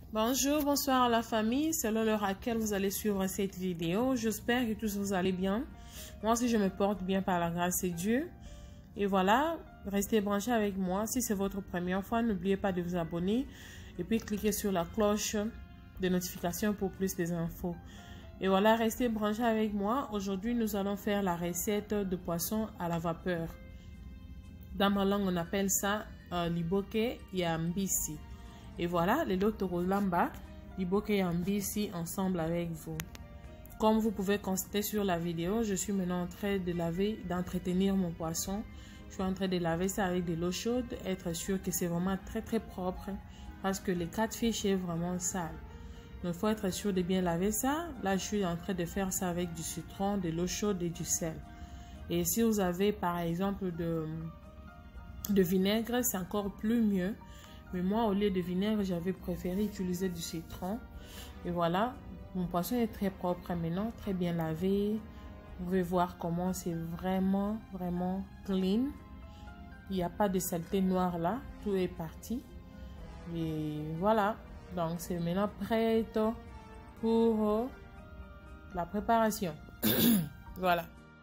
Bonjour, bonsoir à la famille, selon l'heure à laquelle vous allez suivre cette vidéo. J'espère que tous vous allez bien. Moi aussi, je me porte bien par la grâce de Dieu. Et voilà, restez branchés avec moi. Si c'est votre première fois, n'oubliez pas de vous abonner et puis cliquez sur la cloche de notification pour plus d'infos. Et voilà, restez branchés avec moi. Aujourd'hui, nous allons faire la recette de poisson à la vapeur. Dans ma langue, on appelle ça liboke yambisi. Et voilà, les lotorolamba, liboke yambisi ensemble avec vous. Comme vous pouvez constater sur la vidéo, je suis maintenant en train de laver, d'entretenir mon poisson. Je suis en train de laver ça avec de l'eau chaude, être sûr que c'est vraiment très propre parce que les catfish est vraiment sale. Donc il faut être sûr de bien laver ça. Là, je suis en train de faire ça avec du citron, de l'eau chaude et du sel. Et si vous avez par exemple de vinaigre, c'est encore plus mieux. Mais moi, au lieu de vinaigre, j'avais préféré utiliser du citron. Et voilà, mon poisson est très propre maintenant, très bien lavé. Vous pouvez voir comment c'est vraiment clean. Il n'y a pas de saleté noire là, tout est parti. Et voilà, donc c'est maintenant prêt pour la préparation. Voilà.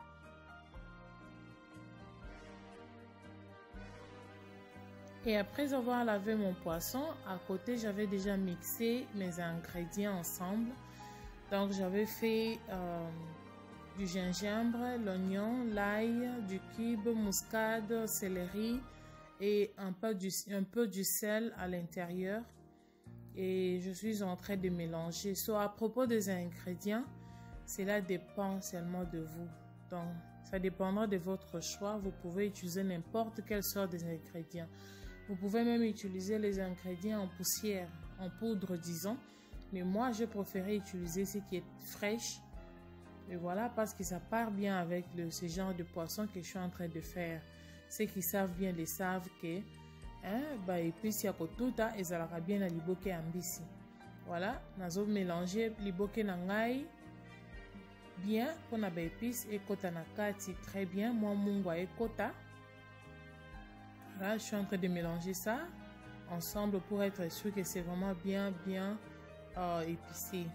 Et après avoir lavé mon poisson, à côté, j'avais déjà mixé mes ingrédients ensemble. Donc, j'avais fait du gingembre, l'oignon, l'ail, du cube, muscade, céleri et un peu du sel à l'intérieur. Et je suis en train de mélanger. À propos des ingrédients, cela dépend seulement de vous. Donc, ça dépendra de votre choix. Vous pouvez utiliser n'importe quelle sorte d'ingrédients. Vous pouvez même utiliser les ingrédients en poussière, en poudre disons. Mais moi, je préférais utiliser ce qui est fraîche. Et voilà, parce que ça part bien avec ce genre de poisson que je suis en train de faire. Ceux qui savent bien les savent que, et puis si y a tout ça, ils auront bien la liboke ambisi. Voilà, nous allons mélanger liboke nangai bien pour na épices et kota nakati très bien. Moi, mungwa et kota. Là, je suis en train de mélanger ça ensemble pour être sûr que c'est vraiment bien épicé.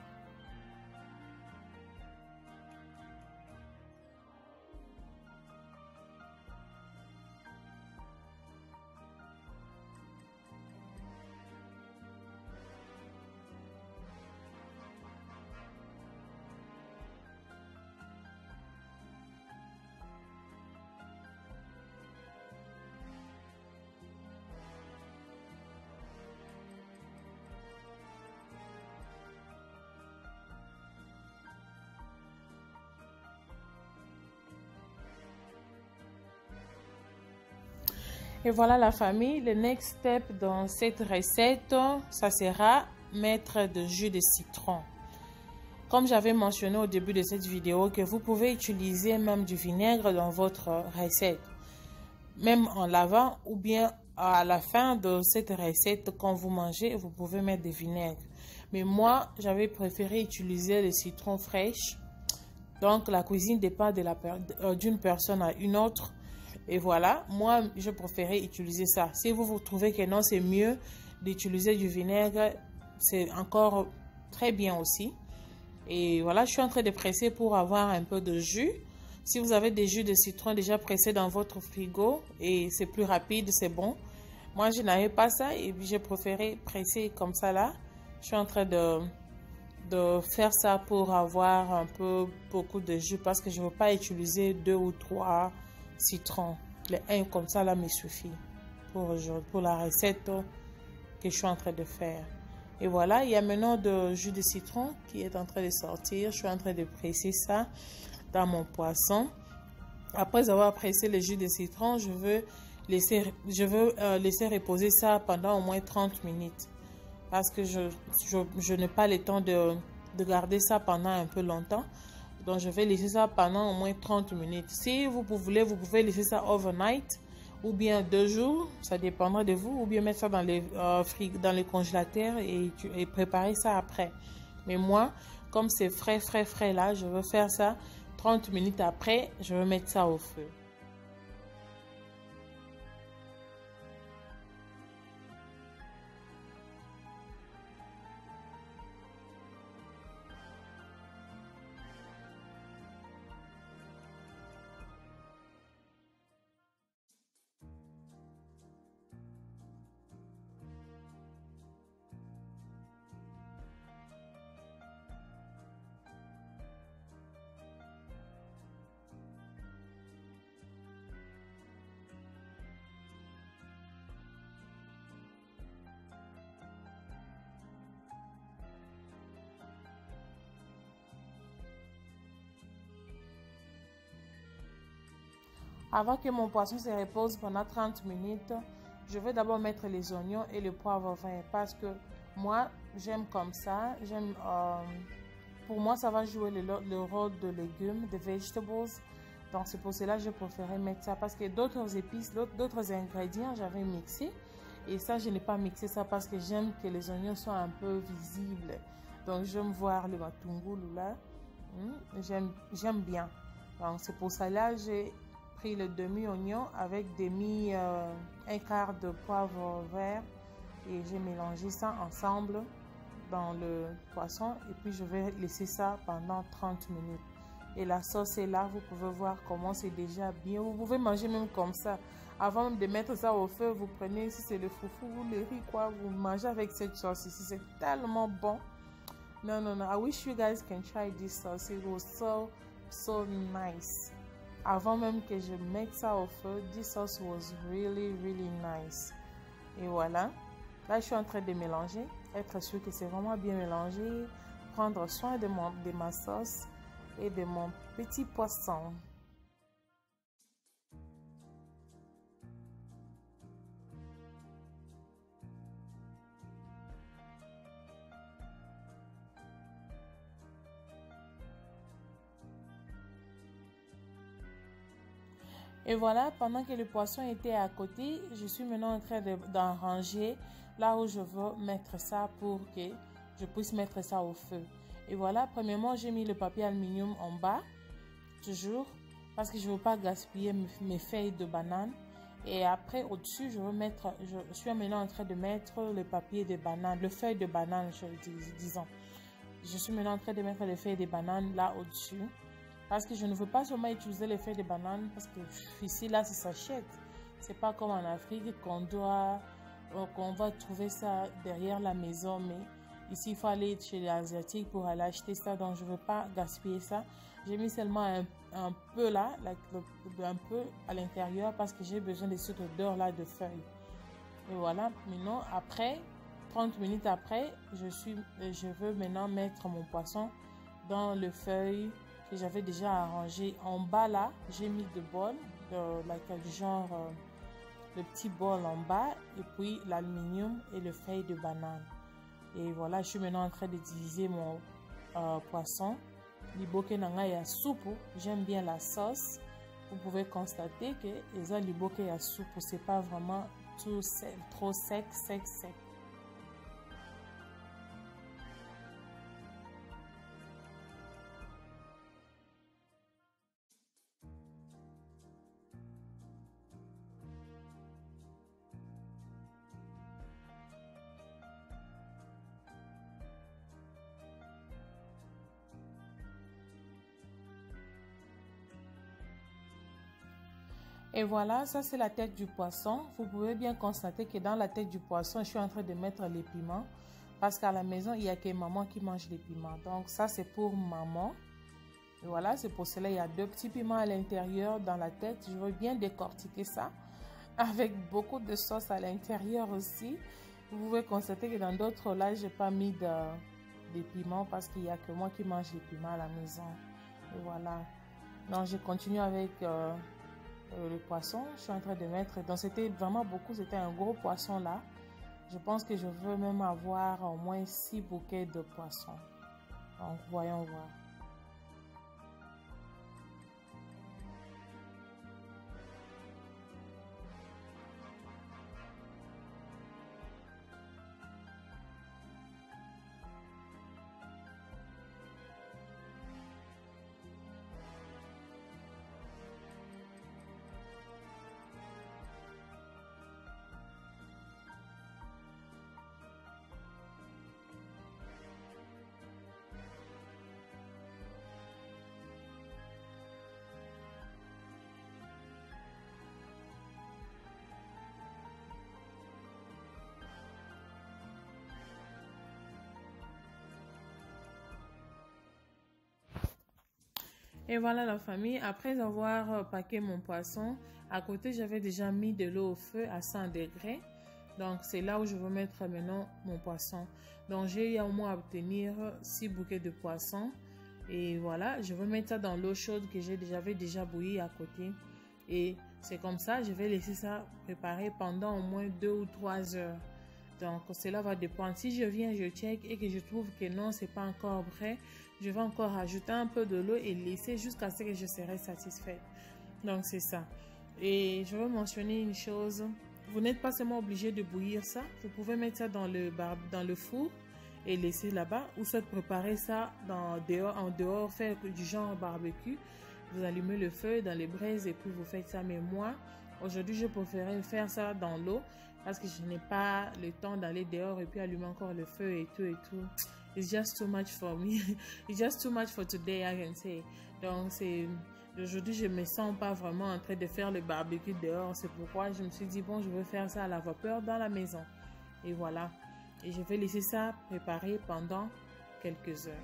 Et voilà la famille, le next step dans cette recette, ça sera mettre de jus de citron. Comme j'avais mentionné au début de cette vidéo que vous pouvez utiliser même du vinaigre dans votre recette. Même en lavant ou bien à la fin de cette recette, quand vous mangez, vous pouvez mettre du vinaigre. Mais moi, j'avais préféré utiliser le citron fraîche. Donc la cuisine dépend d'une personne à une autre. Et voilà, moi, je préférais utiliser ça. Si vous trouvez que non, c'est mieux d'utiliser du vinaigre, c'est encore très bien aussi. Et voilà, je suis en train de presser pour avoir un peu de jus. Si vous avez des jus de citron déjà pressés dans votre frigo et c'est plus rapide, c'est bon. Moi, je n'avais pas ça et j'ai préféré presser comme ça là. Je suis en train de faire ça pour avoir beaucoup de jus parce que je ne veux pas utiliser 2 ou 3 citron. Les 1 comme ça là me suffit pour la recette que je suis en train de faire. Et voilà, il y a maintenant de jus de citron qui est en train de sortir. Je suis en train de presser ça dans mon poisson. Après avoir pressé le jus de citron, je veux laisser reposer ça pendant au moins 30 minutes. Parce que je n'ai pas le temps de garder ça pendant un peu longtemps. Donc, je vais laisser ça pendant au moins 30 minutes. Si vous voulez, vous pouvez laisser ça overnight ou bien 2 jours. Ça dépendra de vous. Ou bien mettre ça dans les congélateurs et préparer ça après. Mais moi, comme c'est frais là, je veux faire ça 30 minutes après. Je vais mettre ça au feu. Avant que mon poisson se repose pendant 30 minutes, je vais d'abord mettre les oignons et le poivre vert parce que moi, j'aime comme ça. Pour moi, ça va jouer le rôle de légumes, de vegetables. Donc, c'est pour cela que je préférais mettre ça parce que d'autres épices, d'autres ingrédients, j'avais mixé. Et ça, je n'ai pas mixé ça parce que j'aime que les oignons soient un peu visibles. Donc, j'aime voir le matungulu là. J'aime bien. Donc, c'est pour cela que j'ai pris le demi-oignon avec un quart de poivre vert et j'ai mélangé ça ensemble dans le poisson et puis je vais laisser ça pendant 30 minutes. Et la sauce est là, vous pouvez voir comment c'est déjà bien. Vous pouvez manger même comme ça. Avant même de mettre ça au feu, vous prenez, si c'est le foufou ou le riz, quoi, vous mangez avec cette sauce ici. C'est tellement bon. No. I wish you guys can try this sauce. It was so nice. Avant même que je mette ça au feu, this sauce was really nice. Et voilà. Là, je suis en train de mélanger. Être sûr que c'est vraiment bien mélangé. Prendre soin de ma sauce et de mon petit poisson. Et voilà, pendant que le poisson était à côté, je suis maintenant en train d'en ranger là où je veux mettre ça pour que je puisse mettre ça au feu. Et voilà, premièrement, j'ai mis le papier aluminium en bas, toujours, parce que je ne veux pas gaspiller mes feuilles de banane. Et après, au-dessus, je suis maintenant en train de mettre le papier de banane, le feuille de banane, disons. Je suis maintenant en train de mettre les feuilles de banane là au-dessus. Parce que je ne veux pas seulement utiliser les feuilles de banane parce que ici, là, ça s'achète. C'est pas comme en Afrique qu'on va trouver ça derrière la maison. Mais ici, il faut aller chez les Asiatiques pour aller acheter ça. Donc, je ne veux pas gaspiller ça. J'ai mis seulement un peu là, un peu à l'intérieur parce que j'ai besoin de cette odeur là de feuilles. Et voilà. Maintenant, après, 30 minutes après, je veux maintenant mettre mon poisson dans le feuille que j'avais déjà arrangé. En bas là, j'ai mis deux bols, du genre le petit bol en bas et puis l'aluminium et le feuille de banane. Et voilà, je suis maintenant en train de diviser mon poisson. Liboke nanga ya soupe, j'aime bien la sauce. Vous pouvez constater que les liboke ya soupe, c'est pas vraiment trop sec. Et voilà, ça c'est la tête du poisson. Vous pouvez bien constater que dans la tête du poisson, je suis en train de mettre les piments. Parce qu'à la maison, il n'y a que maman qui mange les piments. Donc ça c'est pour maman. Et voilà, c'est pour cela il y a 2 petits piments à l'intérieur dans la tête. Je veux bien décortiquer ça. Avec beaucoup de sauce à l'intérieur aussi. Vous pouvez constater que dans d'autres là, je n'ai pas mis des piments parce qu'il n'y a que moi qui mange les piments à la maison. Et voilà. Donc je continue avec... le poisson, je suis en train de mettre, donc c'était vraiment beaucoup, c'était un gros poisson là. Je pense que je veux même avoir au moins 6 bouquets de poissons. Donc voyons voir. Et voilà la famille, après avoir paqué mon poisson, à côté j'avais déjà mis de l'eau au feu à 100 degrés. Donc c'est là où je veux mettre maintenant mon poisson. Donc j'ai eu au moins à obtenir 6 bouquets de poisson. Et voilà, je veux mettre ça dans l'eau chaude que j'avais déjà bouillie à côté. Et c'est comme ça, je vais laisser ça préparer pendant au moins 2 ou 3 heures. Donc, cela va dépendre. Si je viens, je check et que je trouve que non, c'est pas encore prêt, je vais encore ajouter un peu de l'eau et laisser jusqu'à ce que je serai satisfaite. Donc, c'est ça. Et je veux mentionner une chose. Vous n'êtes pas seulement obligé de bouillir ça. Vous pouvez mettre ça dans le four et laisser là-bas. Ou soit préparer ça en dehors, faire du genre barbecue. Vous allumez le feu dans les braises et puis vous faites ça. Mais moi, aujourd'hui, je préférais faire ça dans l'eau parce que je n'ai pas le temps d'aller dehors et puis allumer encore le feu et tout et tout. It's just too much for me. It's just too much for today, I can say. Donc, aujourd'hui, je me sens pas vraiment en train de faire le barbecue dehors. C'est pourquoi je me suis dit, bon, je vais faire ça à la vapeur dans la maison. Et voilà. Et je vais laisser ça préparer pendant quelques heures.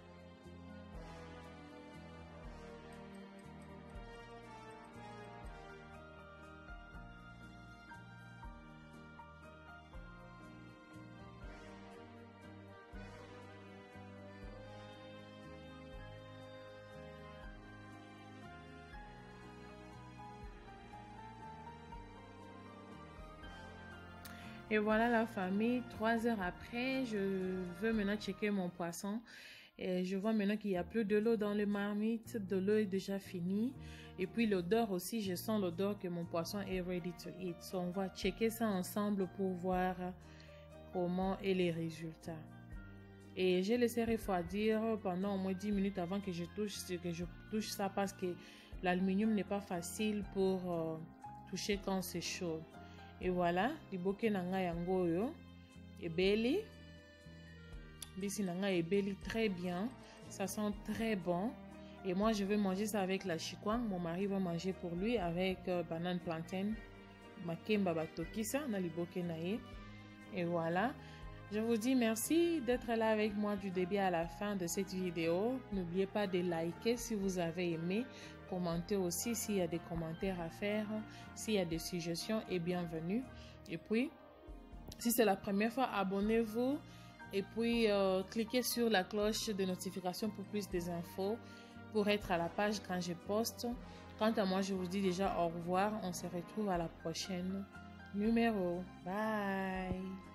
Et voilà la famille, 3 heures après, je veux maintenant checker mon poisson. Et je vois maintenant qu'il n'y a plus de l'eau dans le marmite, de l'eau est déjà finie. Et puis l'odeur aussi, je sens l'odeur que mon poisson est ready to eat. So on va checker ça ensemble pour voir comment est les résultats. Et je laissé refroidir pendant au moins 10 minutes avant que je touche ça parce que l'aluminium n'est pas facile pour toucher quand c'est chaud. Et voilà, liboke nanga yango yo ebeli. Bisi nanga ebeli très bien, ça sent très bon. Et moi je vais manger ça avec la chikwang. Mon mari va manger pour lui avec banane plantain, makemba batokisa na liboke naye. Et voilà. Je vous dis merci d'être là avec moi du début à la fin de cette vidéo. N'oubliez pas de liker si vous avez aimé. Commentez aussi s'il y a des commentaires à faire. S'il y a des suggestions, et bienvenue. Et puis, si c'est la première fois, abonnez-vous. Et puis, cliquez sur la cloche de notification pour plus d'infos. Pour être à la page quand je poste. Quant à moi, je vous dis déjà au revoir. On se retrouve à la prochaine numéro. Bye!